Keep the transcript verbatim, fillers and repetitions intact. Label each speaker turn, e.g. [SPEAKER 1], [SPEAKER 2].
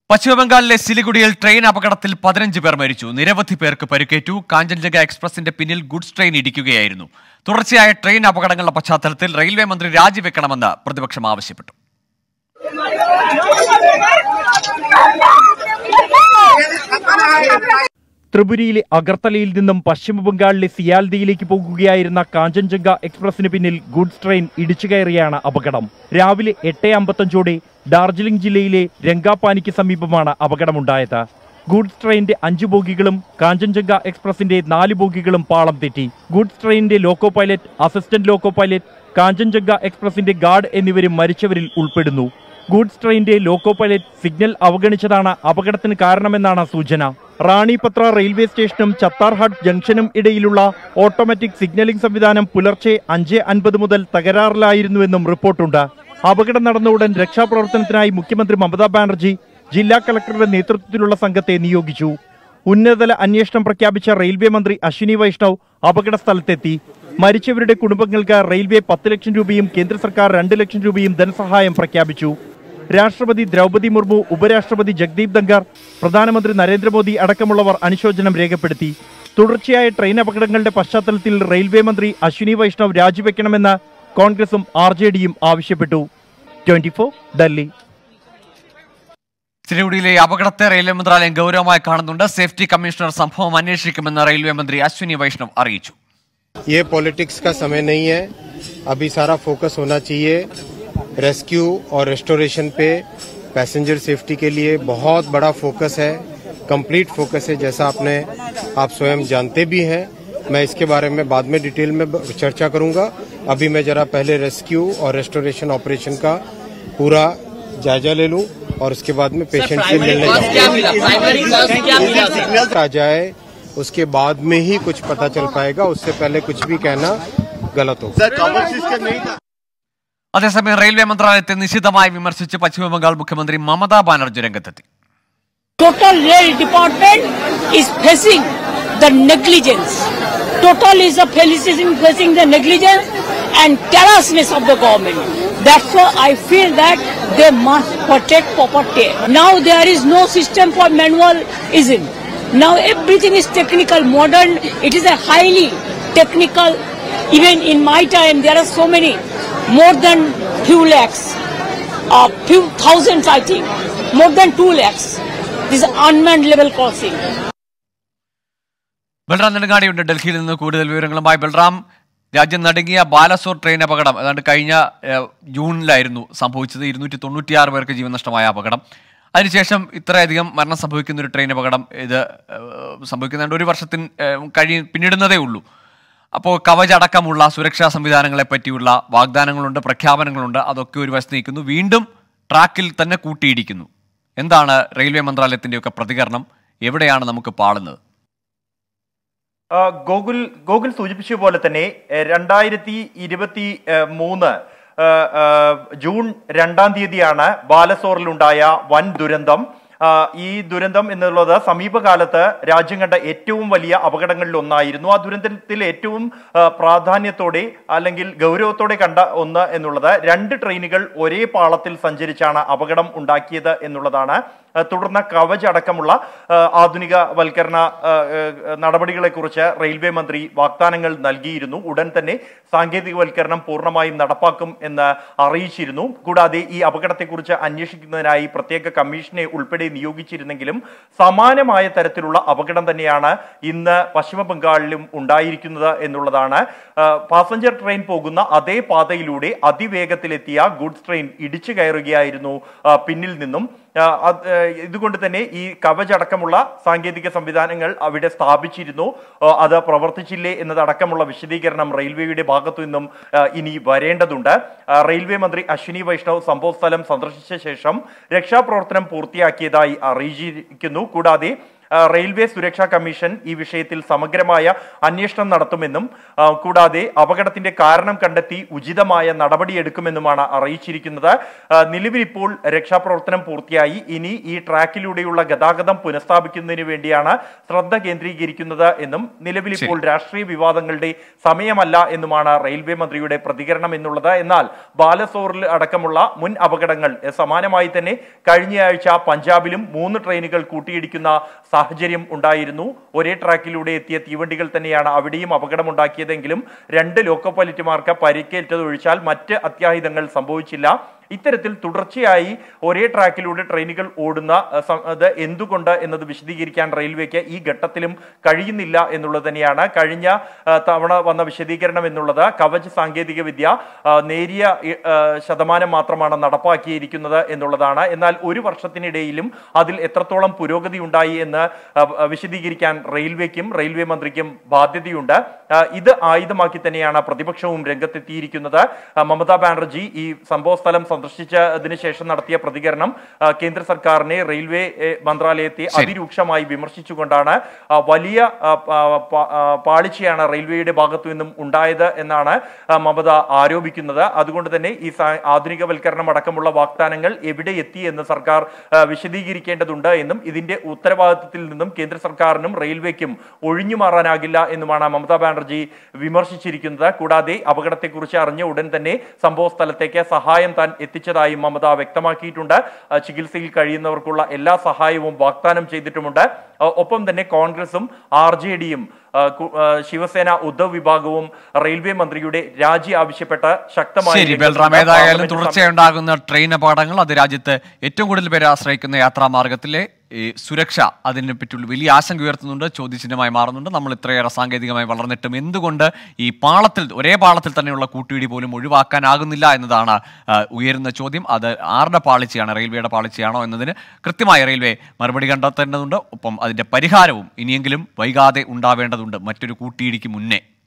[SPEAKER 1] പശ്ചിമബംഗാളിലെ സിലിഗുഡിയിൽ ട്രെയിൻ അപകടത്തിൽ പതിനഞ്ച് പേർ മരിച്ചു. നിരവധി പേർക്ക് പരിക്കേറ്റു. കാഞ്ചൻജംഗ എക്സ്പ്രസിന്റെ പിന്നിൽ ഗുഡ്സ് ട്രെയിൻ ഇടിക്കുകയായിരുന്നു. തുടർച്ചയായ ട്രെയിൻ അപകടങ്ങളുടെ പശ്ചാത്തലത്തിൽ റെയിൽവേ മന്ത്രി രാജിവെക്കണമെന്ന് പ്രതിപക്ഷം ആവശ്യപ്പെട്ടു.
[SPEAKER 2] ത്രിപുരയിലെ അഗർത്തലയിൽ നിന്നും പശ്ചിമബംഗാളിലെ സിയാൽദിയിലേക്ക് പോകുകയായിരുന്ന കാഞ്ചൻജംഗ എക്സ്പ്രസിന് പിന്നിൽ ഗുഡ്സ് ട്രെയിൻ ഇടിച്ചുകയറിയാണ് അപകടം. രാവിലെ എട്ട് അമ്പത്തഞ്ചോടെ ഡാർജിലിംഗ് ജില്ലയിലെ രംഗാപാനിക്ക് സമീപമാണ് അപകടമുണ്ടായത്. ഗുഡ്സ് ട്രെയിനിന്റെ അഞ്ച് ബോഗികളും കാഞ്ചൻജംഗ എക്സ്പ്രസിന്റെ നാല് ബോഗികളും പാളം തെറ്റി. ഗുഡ്സ് ട്രെയിനിന്റെ loco pilot, assistant loco pilot, Kanchenjunga എക്സ്പ്രസിന്റെ ഗാർഡ് എന്നിവരും മരിച്ചവരിൽ ഉൾപ്പെടുന്നു. ഗുഡ്സ് ട്രെയിനിന്റെ ലോക്കോ പൈലറ്റ് സിഗ്നൽ അവഗണിച്ചതാണ് അപകടത്തിന് കാരണമെന്നാണ് സൂചന. റാണിപത്ര റെയിൽവേ സ്റ്റേഷനും ചത്താർഹാട്ട് ജംഗ്ഷനും ഇടയിലുള്ള ഓട്ടോമാറ്റിക് സിഗ്നലിംഗ് സംവിധാനം പുലർച്ചെ അഞ്ച് അൻപത് മുതൽ തകരാറിലായിരുന്നുവെന്നും റിപ്പോർട്ടുണ്ട്. അപകടം നടന്ന ഉടൻ രക്ഷാപ്രവർത്തനത്തിനായി മുഖ്യമന്ത്രി മമതാ ബാനർജി ജില്ലാ കളക്ടറുടെ നേതൃത്വത്തിലുള്ള സംഘത്തെ നിയോഗിച്ചു. ഉന്നതതല അന്വേഷണം പ്രഖ്യാപിച്ച റെയിൽവേ മന്ത്രി അശ്വിനി വൈഷ്ണവ് അപകട സ്ഥലത്തെത്തി. മരിച്ചവരുടെ കുടുംബങ്ങൾക്ക് റെയിൽവേ പത്ത് ലക്ഷം രൂപയും കേന്ദ്ര സർക്കാർ രണ്ട് ലക്ഷം രൂപയും ധനസഹായം പ്രഖ്യാപിച്ചു. രാഷ്ട്രപതി ദ്രൗപദി മുർമു, ഉപരാഷ്ട്രപതി ജഗ്ദീപ് ധൻഖർ, പ്രധാനമന്ത്രി നരേന്ദ്രമോദി അടക്കമുള്ളവർ അനുശോചനം രേഖപ്പെടുത്തി. തുടർച്ചയായ ട്രെയിൻ അപകടങ്ങളുടെ പശ്ചാത്തലത്തിൽ റെയിൽവേ മന്ത്രി അശ്വിനി വൈഷ്ണവ് രാജിവെക്കണമെന്ന് കോൺഗ്രസും ആർ ജെ ഡിയും ആവശ്യപ്പെട്ടു. Twenty four Delhi.
[SPEAKER 1] സിലിഗുഡിയിലെ അപകടത്തെ റെയിൽവേ മന്ത്രാലയം ഗൗരവമായി കാണുന്നുണ്ട്. സേഫ്റ്റി കമ്മീഷണർ സംഭവം അന്വേഷിക്കുമെന്ന് റെയിൽവേ മന്ത്രി അശ്വിനി വൈഷ്ണവ് അറിയിച്ചു.
[SPEAKER 3] ये पॉलिटिक्स का समय नहीं है. अभी सारा फोकस होना चाहिए रेस्क्यू और रेस्टोरेशन पे. पैसेंजर सेफ्टी के लिए बहुत बड़ा फोकस है, कंप्लीट फोकस है, जैसा आपने आप स्वयं जानते भी हैं. मैं इसके बारे में बाद में डिटेल में चर्चा करूंगा. अभी मैं जरा पहले रेस्क्यू और रेस्टोरेशन ऑपरेशन का पूरा जायजा ले लूं और उसके बाद में पेशेंट से मिलने आ जाए, उसके बाद में ही कुछ पता चल पाएगा. उससे पहले कुछ भी कहना गलत होगा.
[SPEAKER 1] അതേസമയം റെയിൽവേ മന്ത്രാലയത്തെ നിശിതമായി വിമർശിച്ച് പശ്ചിമബംഗാൾ മുഖ്യമന്ത്രി മമതാ ബാനർജി രംഗത്തെത്തി.
[SPEAKER 4] Total Rail Department is facing the negligence. Total is a facing the negligence and carelessness of the government. That's why I feel that they must protect property. Now there is no system for manualism. Now everything is technical, modern. It is a highly technical. Even in my time, there are so many, more than few lakhs, uh, few thousands, I think, more than two lakhs. This is unmanned level crossing.
[SPEAKER 1] Balram നെടുങ്ങാടിയുണ്ട് ഡൽഹിയിൽ നിന്ന് കൂടുതൽ വിവരങ്ങളുമായി. ബൽറാം, രാജ്യം നടുങ്ങിയ Balasore train അപകടം ഏതാണ്ട് കഴിഞ്ഞ ജൂണിലായിരുന്നു സംഭവിച്ചത്. ഇരുന്നൂറ്റി തൊണ്ണൂറ്റിയാറ് പേർക്ക് ജീവൻ നഷ്ടമായ അപകടം. അതിനുശേഷം ഇത്രയധികം മരണം സംഭവിക്കുന്ന ഒരു ട്രെയിൻ അപകടം ഇത് സംഭവിക്കുന്നുണ്ട് ഒരു വർഷത്തിന് കഴി പിന്നിടുന്നതേ ഉള്ളൂ. അപ്പോൾ കവച് അടക്കമുള്ള സുരക്ഷാ സംവിധാനങ്ങളെ പറ്റിയുള്ള വാഗ്ദാനങ്ങളുണ്ട്, പ്രഖ്യാപനങ്ങളുണ്ട്. അതൊക്കെ ഒരു വശത്ത് നിൽക്കുന്നു. വീണ്ടും ട്രാക്കിൽ തന്നെ കൂട്ടിയിടിക്കുന്നു. എന്താണ് റെയിൽവേ മന്ത്രാലയത്തിൻ്റെയൊക്കെ പ്രതികരണം? എവിടെയാണ് നമുക്ക് പാളുന്നത്?
[SPEAKER 2] ഗോകുൽ ഗോകുൽ സൂചിപ്പിച്ച പോലെ തന്നെ രണ്ടായിരത്തി ഇരുപത്തി മൂന്ന് ജൂൺ രണ്ടാം തീയതിയാണ് ബാലസോറിലുണ്ടായ വൻ ദുരന്തം. ഈ ദുരന്തം എന്നുള്ളത് സമീപകാലത്ത് രാജ്യം കണ്ട ഏറ്റവും വലിയ അപകടങ്ങളിൽ ഒന്നായിരുന്നു. ആ ദുരന്തത്തിൽ ഏറ്റവും പ്രാധാന്യത്തോടെ അല്ലെങ്കിൽ ഗൗരവത്തോടെ കണ്ട ഒന്ന് എന്നുള്ളത് രണ്ട് ട്രെയിനുകൾ ഒരേ പാളത്തിൽ സഞ്ചരിച്ചാണ് അപകടം ഉണ്ടാക്കിയത് എന്നുള്ളതാണ്. തുടർന്ന് കവച് അടക്കമുള്ള ആധുനികവൽക്കരണ നടപടികളെക്കുറിച്ച് റെയിൽവേ മന്ത്രി വാഗ്ദാനങ്ങൾ നൽകിയിരുന്നു. ഉടൻ തന്നെ സാങ്കേതികവൽക്കരണം പൂർണ്ണമായും നടപ്പാക്കും എന്ന് അറിയിച്ചിരുന്നു. കൂടാതെ ഈ അപകടത്തെക്കുറിച്ച് അന്വേഷിക്കുന്നതിനായി പ്രത്യേക കമ്മീഷനെ ഉൾപ്പെടെ നിയോഗിച്ചിരുന്നെങ്കിലും സമാനമായ തരത്തിലുള്ള അപകടം തന്നെയാണ് ഇന്ന് പശ്ചിമ ബംഗാളിലും ഉണ്ടായിരിക്കുന്നത് എന്നുള്ളതാണ്. പാസഞ്ചർ ട്രെയിൻ പോകുന്ന അതേ പാതയിലൂടെ അതിവേഗത്തിലെത്തിയ ഗുഡ്സ് ട്രെയിൻ ഇടിച്ചു കയറുകയായിരുന്നു പിന്നിൽ നിന്നും. ഇതുകൊണ്ട് തന്നെ ഈ കവച് അടക്കമുള്ള സാങ്കേതിക സംവിധാനങ്ങൾ അവിടെ സ്ഥാപിച്ചിരുന്നു. അത് പ്രവർത്തിച്ചില്ലേ എന്നതടക്കമുള്ള വിശദീകരണം റെയിൽവേയുടെ ഭാഗത്തു നിന്നും ഇനി വരേണ്ടതുണ്ട്. റെയിൽവേ മന്ത്രി അശ്വിനി വൈഷ്ണവ് സംഭവസ്ഥലം സന്ദർശിച്ച ശേഷം രക്ഷാപ്രവർത്തനം പൂർത്തിയാക്കിയതായി അറിയിച്ചിരിക്കുന്നു. കൂടാതെ
[SPEAKER 5] റെയിൽവേ സുരക്ഷാ കമ്മീഷൻ ഈ വിഷയത്തിൽ സമഗ്രമായ അന്വേഷണം നടത്തുമെന്നും കൂടാതെ അപകടത്തിന്റെ കാരണം കണ്ടെത്തി ഉചിതമായ നടപടിയെടുക്കുമെന്നുമാണ് അറിയിച്ചിരിക്കുന്നത്. നിലവിൽ ഇപ്പോൾ രക്ഷാപ്രവർത്തനം പൂർത്തിയായി. ഇനി ഈ ട്രാക്കിലൂടെയുള്ള ഗതാഗതം പുനഃസ്ഥാപിക്കുന്നതിന് വേണ്ടിയാണ് ശ്രദ്ധ കേന്ദ്രീകരിക്കുന്നത് എന്നും നിലവിൽ ഇപ്പോൾ രാഷ്ട്രീയ വിവാദങ്ങളുടെ സമയമല്ല എന്നുമാണ് റെയിൽവേ മന്ത്രിയുടെ പ്രതികരണം എന്നുള്ളത്. എന്നാൽ ബാലസോറിൽ അടക്കമുള്ള മുൻ അപകടങ്ങൾ സമാനമായി തന്നെ കഴിഞ്ഞയാഴ്ച പഞ്ചാബിലും മൂന്ന് ട്രെയിനുകൾ കൂട്ടിയിടിക്കുന്ന സാഹചര്യം ഉണ്ടായിരുന്നു. ഒരേ ട്രാക്കിലൂടെ എത്തിയ തീവണ്ടികൾ തന്നെയാണ് അവിടെയും അപകടമുണ്ടാക്കിയതെങ്കിലും രണ്ട് ലോക്കോ പൈലറ്റുമാർക്ക് പരിക്കേറ്റതൊഴിച്ചാൽ മറ്റ് അത്യാഹിതങ്ങൾ സംഭവിച്ചില്ല. ഇത്തരത്തിൽ തുടർച്ചയായി ഒരേ ട്രാക്കിലൂടെ ട്രെയിനുകൾ ഓടുന്ന അത് എന്തുകൊണ്ട് എന്നത് വിശദീകരിക്കാൻ റെയിൽവേക്ക് ഈ ഘട്ടത്തിലും കഴിയുന്നില്ല എന്നുള്ളത് തന്നെയാണ്. കഴിഞ്ഞ തവണ വന്ന വിശദീകരണം എന്നുള്ളത് കവച് സാങ്കേതിക വിദ്യ നേരിയ ശതമാനം മാത്രമാണ് നടപ്പാക്കിയിരിക്കുന്നത് എന്നുള്ളതാണ്. എന്നാൽ ഒരു വർഷത്തിനിടയിലും അതിൽ എത്രത്തോളം പുരോഗതി ഉണ്ടായി എന്ന് വിശദീകരിക്കാൻ റെയിൽവേക്കും റെയിൽവേ മന്ത്രിക്കും ബാധ്യതയുണ്ട്. ഇത് ആയുധമാക്കി തന്നെയാണ് പ്രതിപക്ഷവും രംഗത്തെത്തിയിരിക്കുന്നത്. മമതാ ബാനർജി ഈ സംഭവ സ്ഥലം സന്ദർശിച്ചതിനു ശേഷം നടത്തിയ പ്രതികരണം കേന്ദ്ര സർക്കാരിനെ റെയിൽവേ മന്ത്രാലയത്തെ അതിരൂക്ഷമായി വിമർശിച്ചുകൊണ്ടാണ് വലിയ പാളിച്ചയാണ് റെയിൽവേയുടെ ഭാഗത്തു നിന്നും ഉണ്ടായത് എന്നാണ് മമത ആരോപിക്കുന്നത്. അതുകൊണ്ട് തന്നെ ഈ ആധുനികവൽക്കരണം അടക്കമുള്ള വാഗ്ദാനങ്ങൾ എവിടെ എത്തി എന്ന് സർക്കാർ വിശദീകരിക്കേണ്ടതുണ്ട് എന്നും ഇതിന്റെ ഉത്തരവാദിത്തത്തിൽ നിന്നും കേന്ദ്ര സർക്കാരിനും റെയിൽവേക്കും ഒഴിഞ്ഞു മാറാനാകില്ല എന്നുമാണ് മമതാ ബാനർജി വിമർശിച്ചിരിക്കുന്നത്. കൂടാതെ അപകടത്തെക്കുറിച്ച് അറിഞ്ഞ ഉടൻ തന്നെ സംഭവ സ്ഥലത്തേക്ക് സഹായം താൻ എത്തിച്ചതായും മമത വ്യക്തമാക്കിയിട്ടുണ്ട്. ചികിത്സയിൽ കഴിയുന്നവർക്കുള്ള എല്ലാ സഹായവും വാഗ്ദാനം ചെയ്തിട്ടുമുണ്ട്. ഒപ്പം തന്നെ കോൺഗ്രസും ആർ ജെ ഡിയും ശിവസേന ഉദ്ധവ് വിഭാഗവും റെയിൽവേ മന്ത്രിയുടെ രാജി ആവശ്യപ്പെട്ട് ശക്തമായി
[SPEAKER 1] ഏതായാലും തുടർച്ചയായി ഉണ്ടാകുന്ന ട്രെയിൻ അപകടങ്ങൾ അത് രാജ്യത്ത് ഏറ്റവും കൂടുതൽ പേരെ ആശ്രയിക്കുന്ന യാത്രാമാർഗത്തിലെ ഈ സുരക്ഷ അതിനെ പറ്റിയുള്ള വലിയ ആശങ്ക ഉയർത്തുന്നുണ്ട്, ചോദ്യചിഹ്നമായി മാറുന്നുണ്ട്. നമ്മൾ ഇത്രയേറെ സാങ്കേതികമായി വളർന്നിട്ടും എന്തുകൊണ്ട് ഈ പാളത്തിൽ ഒരേ പാളത്തിൽ തന്നെയുള്ള കൂട്ടിയിടി പോലും ഒഴിവാക്കാനാകുന്നില്ല എന്നതാണ് ഉയരുന്ന ചോദ്യം. അത് ആരുടെ പാളിച്ചയാണ്, റെയിൽവേയുടെ പാളിച്ചയാണോ എന്നതിന് കൃത്യമായി റെയിൽവേ മറുപടി കണ്ടെത്തേണ്ടതുണ്ട്. ഒപ്പം അതിൻ്റെ പരിഹാരവും ഇനിയെങ്കിലും വൈകാതെ ഉണ്ടാവേണ്ടതുണ്ട് മറ്റൊരു കൂട്ടിയിടിക്ക് മുന്നേ.